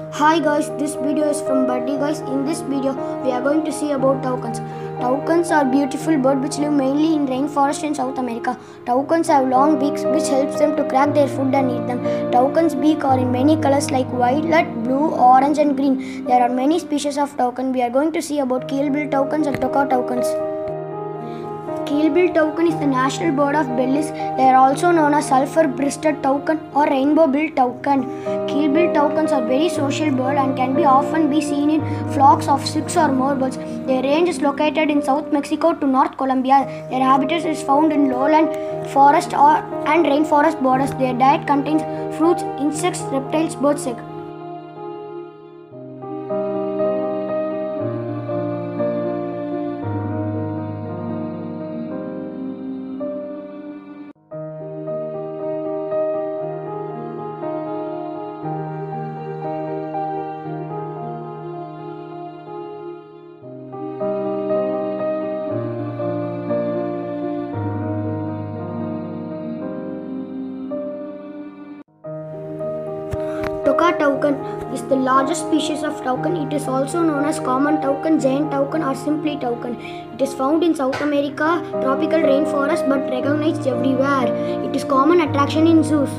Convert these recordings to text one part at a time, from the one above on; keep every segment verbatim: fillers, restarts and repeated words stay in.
Hi guys, this video is from Buddy guys. In this video, we are going to see about toucans. Toucans are beautiful birds which live mainly in rainforest in South America. Toucans have long beaks which helps them to crack their food and eat them. Toucans' beak are in many colors like violet, blue, orange and green. There are many species of toucan. We are going to see about keel-billed toucans and touca toucans. Keel-billed toucan is the national bird of Belize. They are also known as sulphur-breasted toucan or rainbow-billed toucan. Keel-billed toucans are very social bird and can be often be seen in flocks of six or more birds. Their range is located in South Mexico to North Colombia. Their habitat is found in lowland forest or and rainforest borders. Their diet contains fruits, insects, reptiles, birds, eggs. Touca toucan is the largest species of toucan. It is also known as common toucan, giant toucan or simply toucan. It is found in South America, tropical rainforest but recognized everywhere. It is common attraction in zoos.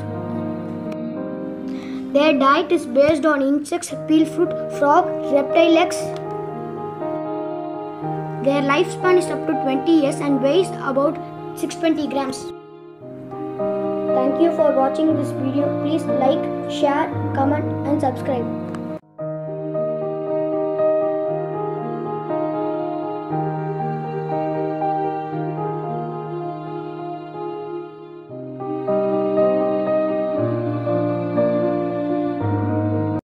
Their diet is based on insects, peel fruit, frog, reptile eggs. Their lifespan is up to twenty years and weighs about six hundred twenty grams. Thank you for watching this video. Please like, share, comment and subscribe.